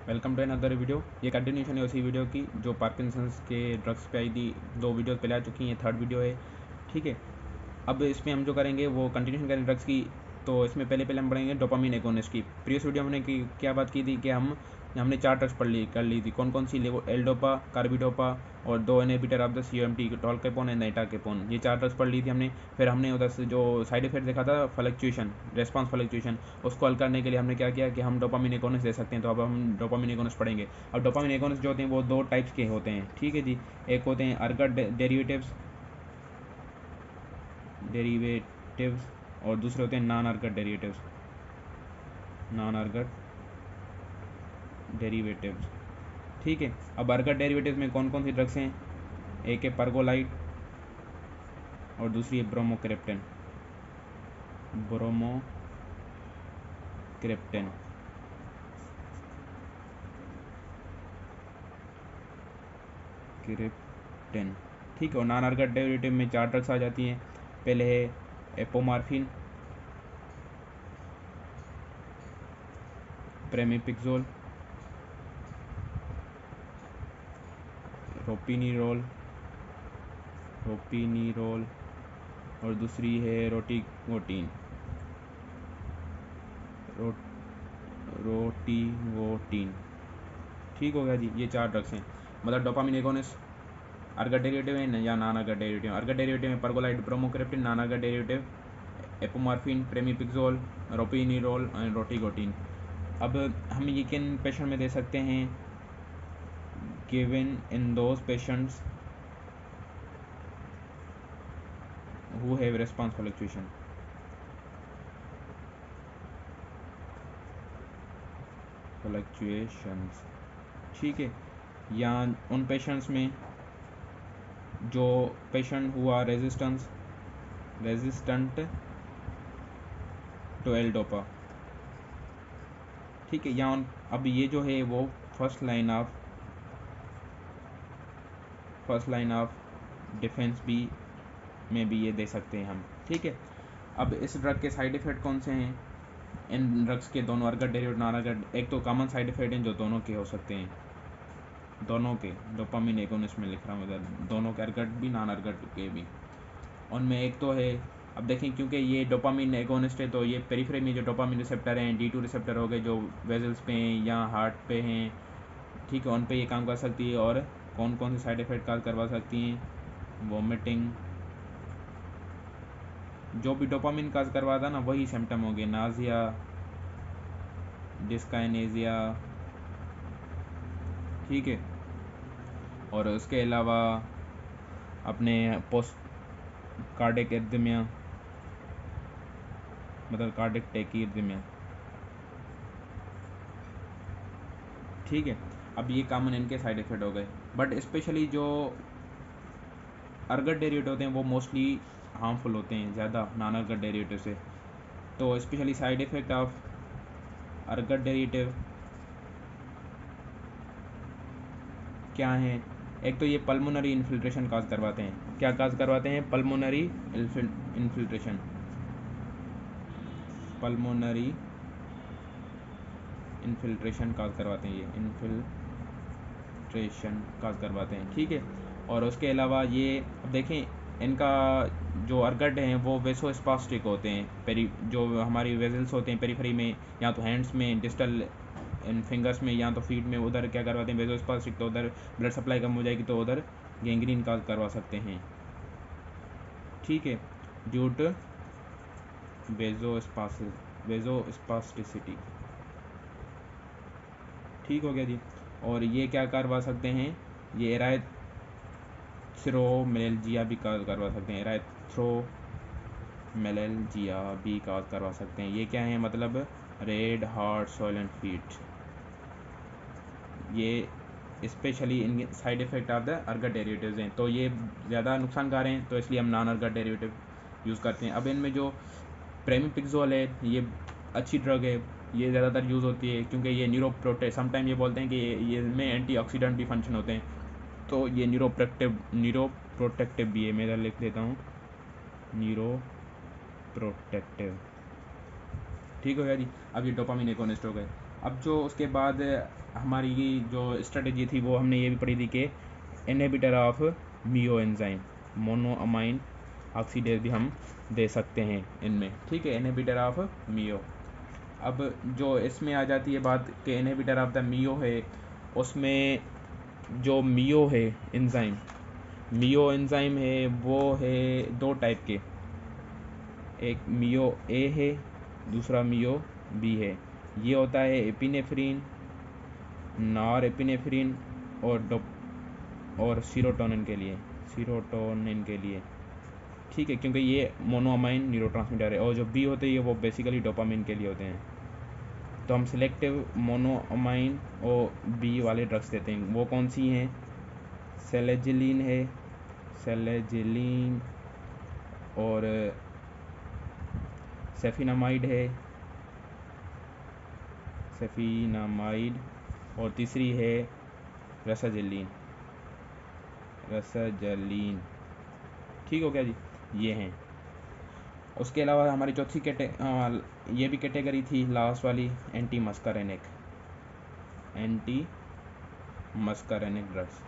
Welcome to another video. ये continuation है उसी वीडियो की जो पार्किंसंस के ड्रग्स पे आई थी। 2 वीडियो पहले आ चुकी हैं, ये 3rd वीडियो है। ठीक है, अब इसमें हम जो करेंगे वो कंटिन्यूशन करेंगे ड्रग्स की। तो इसमें पहले हम पढ़ेंगे डोपामिन एगोनिस्ट की। प्रीवियस वीडियो हमने क्या बात की थी कि हमने 4 ड्रग्स कर ली थी। कौन कौन सी? एल डोपा, कार्बिडोपा और 2 inhibitor of the COMT, tolcapone and nitecapone. ये 4 ड्रग्स पढ़ ली थी हमने। फिर हमने उधर से जो साइड इफेक्ट देखा था, फ्लक्चुएशन, रेस्पॉन्स फ्लक्चुएशन, उसको हल करने के लिए हमने क्या किया कि हम डोपामिन एगोनिस्ट दे सकते हैं। तो अब हम डोपामिन एगोनिस्ट पढ़ेंगे। अब डोपामिन एगोनिस्ट जो होते हैं वो 2 टाइप्स के होते हैं। ठीक है जी, एक होते हैं अर्गट डेरिवेटिव्स और दूसरे होते हैं नॉन अर्गट डेरिवेटिव्स। ठीक है, अब अर्गट डेरिवेटिव्स में कौन कौन सी ड्रग्स हैं? एक है परगोलाइड और दूसरी है ब्रोमोक्रिप्टन। क्रिप्टन। ठीक है, और नॉन अर्गट डेरिवेटिव में 4 ड्रग्स आ जाती हैं। पहले है एपोमार्फिन, प्रेमिपिक्सोल, रोपिनीरोल और दूसरी है रोटिवोटीन। ठीक हो गया जी, ये 4 ड्रग्स हैं। मतलब डोपामिन एगोनिस्ट अर्गट डेरिवेटिव है या non ergot derivative. Ergot derivative में pergolide, bromocriptine. Non ergot derivative apomorphine, pramipexole, ropinirole and rotigotine. अब हम ये किन पेशेंट में दे सकते हैं? Given in those patients who have response fluctuations। ठीक है, या उन पेशेंट्स में जो पेशेंट हुआ रेजिस्टेंट टू एल डोपा। ठीक है, या अब ये जो है वो फर्स्ट लाइन ऑफ डिफेंस भी में भी ये दे सकते हैं हम। ठीक है, अब इस ड्रग के साइड इफ़ेक्ट कौन से हैं? इन ड्रग्स के दोनों अर्गट डेरिवेटिव, नॉन अर्गट, एक तो कॉमन साइड इफेक्ट हैं जो दोनों के हो सकते हैं। दोनों के डोपामिन एगोनिस्ट में लिख रहा हूँ इधर, दोनों के, अर्गट भी नॉन अर्गट के भी। उनमें एक तो है, अब देखें क्योंकि ये डोपामिन एगोनिस्ट है तो ये पेरिफेरी में जो डोपामिन रिसेप्टर हैं, D2 रिसेप्टर हो गए जो वेजल्स पे हैं या हार्ट पे हैं। ठीक है, उन पे ये काम कर सकती है। और कौन कौन से साइड इफ़ेक्ट काज करवा सकती हैं? वोमिटिंग, जो भी डोपामिन काज करवाता ना वही सिम्टम हो गए, नाजिया, डिस्काइनेजिया। ठीक है, और उसके अलावा अपने पोस्ट कार्डिक एरिथमिया, मतलब कार्डिक टेकीरिथमिया। ठीक है, अब ये कॉमन इनके साइड इफेक्ट हो गए। बट स्पेशली जो अर्गट डेरिवेटिव होते हैं वो मोस्टली हार्मफुल होते हैं ज़्यादा नॉन अर्गट डेरिवेटिव से। तो specially side effect of ergot derivative क्या है? एक तो ये पल्मोनरी इन्फिल्ट्रेशन काज करवाते हैं। क्या काज करवाते हैं? पल्मोनरी इन्फिल्ट्रेशन काज करवाते हैं, ये इन्फिल्ट्रेशन काज करवाते हैं। ठीक है, और उसके अलावा ये अब देखें इनका जो अर्गट हैं वो वेसोस्पास्टिक होते हैं। जो हमारी वेजल्स होते हैं पेरिफेरी में, या तो हैंड्स में, डिस्टल इन फिंगर्स में, या तो फीट में, उधर क्या करवाते हैं वेसोस्पास्टिक। तो उधर ब्लड सप्लाई कम हो जाएगी तो उधर गैंग्रीन काज करवा सकते हैं। ठीक है, ड्यू टू वेजोस्पास्टिसिटी। ठीक हो गया जी, और ये क्या करवा सकते हैं? ये एराथ्रोमेलजिया भी करवा सकते हैं। एराथ्रोमेलजिया भी करवा सकते हैं। ये क्या है? मतलब रेड हार्ट सोइलेंट फीट। ये specially in side effect of the ergot derivatives हैं। तो ये ज़्यादा नुकसानकार हैं, तो इसलिए हम नॉन अर्गट डेरिवेटिव यूज़ करते हैं। अब इनमें जो प्रेमिपिक्सोल है ये अच्छी ड्रग है, ये ज़्यादातर यूज़ होती है क्योंकि ये समटाइम ये बोलते हैं कि ये में एंटीऑक्सीडेंट भी फंक्शन होते हैं। तो ये न्यूरोप्रोटेक्टिव भी है। मैं इधर लिख देता हूँ, न्यूरोप्रोटेक्टिव। ठीक हो गया जी, अब ये डोपामिन एगोनिस्ट हो गए। अब जो उसके बाद हमारी जो स्ट्रेटेजी थी वो हमने ये भी पढ़ी थी कि inhibitor of MAO enzyme, monoamine oxidase भी हम दे सकते हैं इनमें, ठीक है, इनहिबिटर ऑफ मियो। अब जो इसमें आ जाती है बात कि इनहिबिटर ऑफ द मियो है, उसमें जो मियो एंजाइम है वो है दो टाइप के, एक मियो ए है, दूसरा मियो बी है। ये होता है एपिनेफ्रिन, नॉर एपिनेफ्रिन और सीरोटोनिन के लिए, ठीक है, क्योंकि ये मोनोअमाइन न्यूरोट्रांसमीटर है। और जो बी होते हैं वो बेसिकली डोपामिन के लिए होते हैं। तो हम सिलेक्टिव मोनोअमाइन और बी वाले ड्रग्स देते हैं। वो कौन सी हैं? सेलेजिलिन है, सेलेजिलिन, और सेफिनामाइड है, सेफिनामाइड, और तीसरी है रसाजलीन, ठीक हो गया जी, ये हैं। उसके अलावा हमारी चौथी ये भी कैटेगरी थी लास्ट वाली, एंटी मस्कारेनिक ड्रग्स।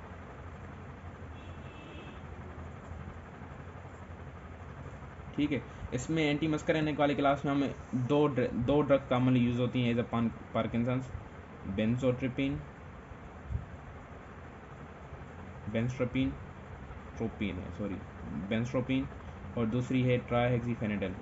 ठीक है, इसमें एंटी मस्कारेनिक वाली क्लास में हमें दो ड्रग कॉमनली यूज़ होती हैं एज अ पार्किंसंस, बेंस्ट्रोपिन, और दूसरी है ट्राइहेक्सीफेनेडेल,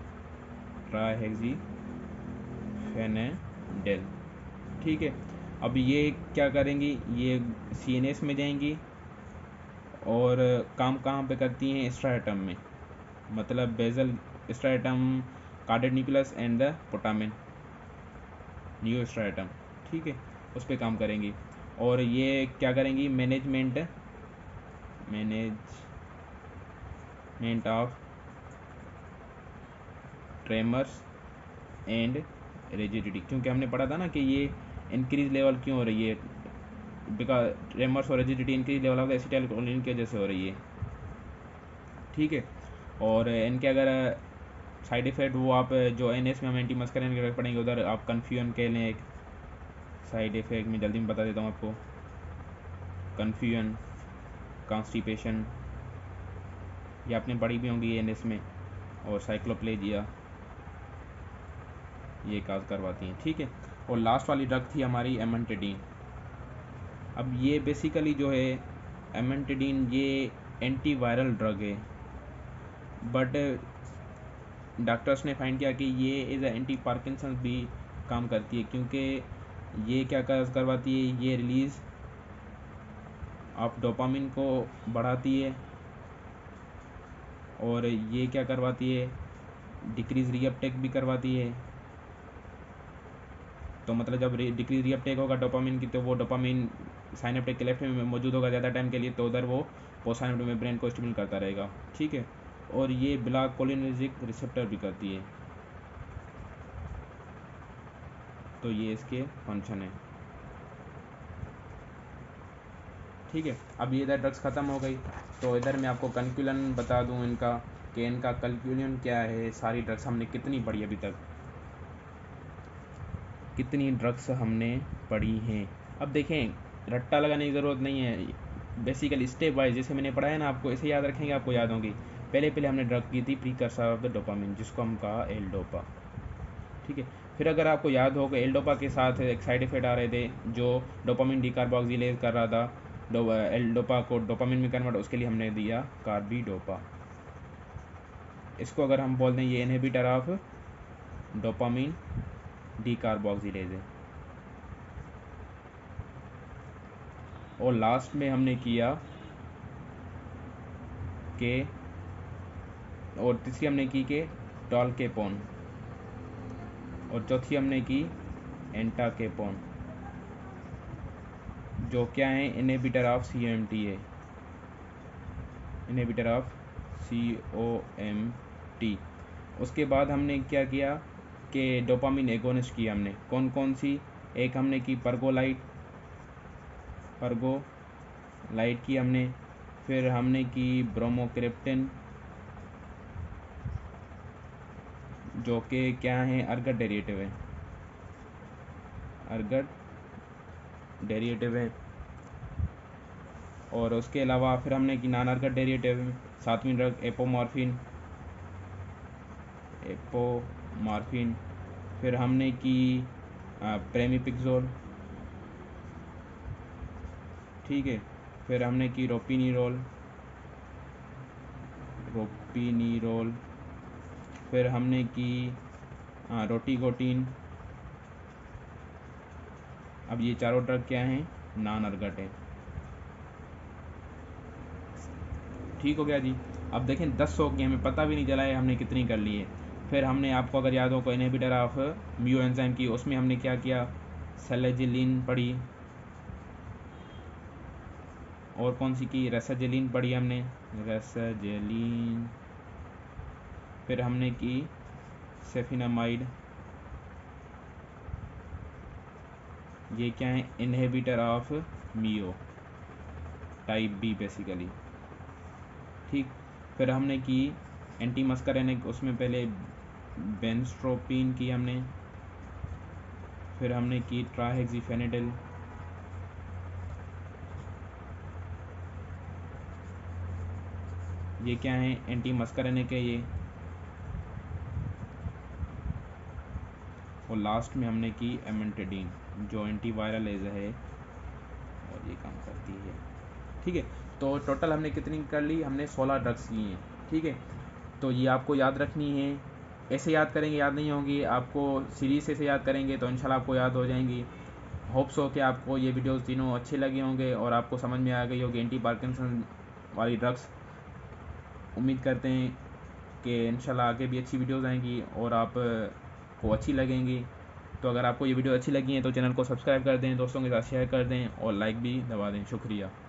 ठीक है। अब ये क्या करेंगी, ये सीएनएस में जाएंगी और काम कहाँ पे करती हैं? स्ट्राटम में, मतलब basal striatum, caudate nucleus and the putamen neostriatum, ठीक है, उस पर काम करेंगी। और ये क्या करेंगी? Management of tremors and rigidity, क्योंकि हमने पढ़ा था ना कि ये इंक्रीज लेवल क्यों हो रही है, बिकॉज ट्रेमर्स और rigidity increase level of acetylcholine की वजह से हो रही है, ठीक है। और इनके अगर साइड इफ़ेक्ट वो आप जो एनएस में हम एंटी मस्करेनिक पढ़ेंगे उधर आप कन्फ्यूजन के लें, एक साइड इफ़ेक्ट में जल्दी में बता देता हूँ आपको, कन्फ्यूजन, कॉन्स्टिपेशन, ये आपने पढ़ी भी होंगी एनएस में, और साइक्लोप्लेजिया, ये काज करवाती हैं, ठीक है। और लास्ट वाली ड्रग थी हमारी एमेंटेडिन। अब ये बेसिकली जो है एमेंटेडिन, ये एंटी वायरल ड्रग है, बट डॉक्टर्स ने फाइंड किया कि ये एज ए एंटी पार्किंसन भी काम करती है, क्योंकि ये क्या करवाती है, ये रिलीज़ ऑफ डोपामिन को बढ़ाती है, और ये क्या करवाती है, डिक्रीज रीअपटेक भी करवाती है। तो मतलब जब डिक्रीज रीअपटेक होगा डोपामिन की, तो वो डोपामिन साइनेप्टिक क्लेफ्ट में मौजूद होगा ज़्यादा टाइम के लिए, तो उधर वो पोस्ट साइनेप्टिक में ब्रेन को स्टिमुलेट करता रहेगा, ठीक है। और ये ब्लॉक कोलिनर्जिक रिसेप्टर भी करती है, तो ये इसके फंक्शन है, ठीक है। अब ये इधर ड्रग्स ख़त्म हो गई, तो इधर मैं आपको कंक्लूजन बता दूं इनका, कि इनका कंक्लूजन क्या है। सारी ड्रग्स हमने कितनी पढ़ी अभी तक, कितनी ड्रग्स हमने पढ़ी हैं? अब देखें, रट्टा लगाने की ज़रूरत नहीं है, बेसिकली स्टेप वाइज जैसे मैंने पढ़ा है ना, आपको ऐसे याद रखेंगे, आपको याद होंगी। पहले हमने ड्रग की थी प्रीकर्सर ऑफ द डोपामिन, जिसको हम कहा एल डोपा, ठीक है। फिर अगर आपको याद हो कि एल डोपा के साथ एक साइड इफेक्ट आ रहे थे जो डोपामिन डीकार्बोक्सिलेज कर रहा था एल डोपा को डोपामिन में कन्वर्ट, उसके लिए हमने दिया कार्बिडोपा। इसको अगर हम बोल दें ये इनहिबिटर ऑफ डोपामिन डीकार्बोक्सिलेज है। और लास्ट में हमने किया के, और तीसरी हमने की के टॉलकेपोन, और चौथी हमने की एंटाकेपोन, जो क्या है, इनहिबिटर ऑफ COMT है, इनहिबिटर ऑफ COMT। उसके बाद हमने क्या किया कि डोपामिन एगोनिस्ट की हमने कौन कौन सी, एक हमने की पर्गोलाइट की हमने, फिर हमने की ब्रोमोक्रिप्टिन, जो कि क्या है, अर्गट डेरिवेटिव है, अर्गट डेरिवेटिव है। और उसके अलावा फिर हमने की नॉन अर्गट डेरिवेटिव, 7वीं ड्रग एपोमॉर्फिन। फिर हमने की प्रेमिपिक्सोल, ठीक है। फिर हमने की रोपिनीरोल। फिर हमने की रोटीगोटीन। अब ये चारों ड्रग क्या हैं, नॉन अर्गट है। ठीक हो गया जी। अब देखें 10 हो गई, हमें पता भी नहीं चला है हमने कितनी कर ली है। फिर हमने, आपको अगर याद हो, को इनहिबिटर ऑफ म्यू एंजाइम की, उसमें हमने क्या किया, सेलेजिलिन पढ़ी, और कौन सी की, रेसाजिलिन पढ़ी हमने, रेसाजिलिन। फिर हमने की सेफिनामाइड, ये क्या है, inhibitor of MAO type B basically, ठीक। फिर हमने की एंटी मस्करेनिक, उसमें पहले बेंस्ट्रोपिन की हमने। फिर हमने की ट्राहेक्सीफेनिडिल, ये क्या है, एंटी मस्करेनिक है ये। और लास्ट में हमने की एमेंटेडिन, जो एंटीवायरल एज है और ये काम करती है, ठीक है। तो टोटल हमने कितनी कर ली, हमने 16 ड्रग्स ली हैं, ठीक है। तो ये आपको याद रखनी है, ऐसे याद करेंगे याद नहीं होंगी, आपको सीरीज से याद करेंगे तो इंशाल्लाह आपको याद हो जाएंगी। होप्स हो कि आपको ये वीडियोस तीनों अच्छे लगे होंगे और आपको समझ में आ गई होगी एंटी पार्किंसन वाली ड्रग्स। उम्मीद करते हैं कि इंशाल्लाह आगे भी अच्छी वीडियोस आएंगी और आप को अच्छी लगेंगी। तो अगर आपको ये वीडियो अच्छी लगी है तो चैनल को सब्सक्राइब कर दें, दोस्तों के साथ शेयर कर दें और लाइक भी दबा दें। शुक्रिया।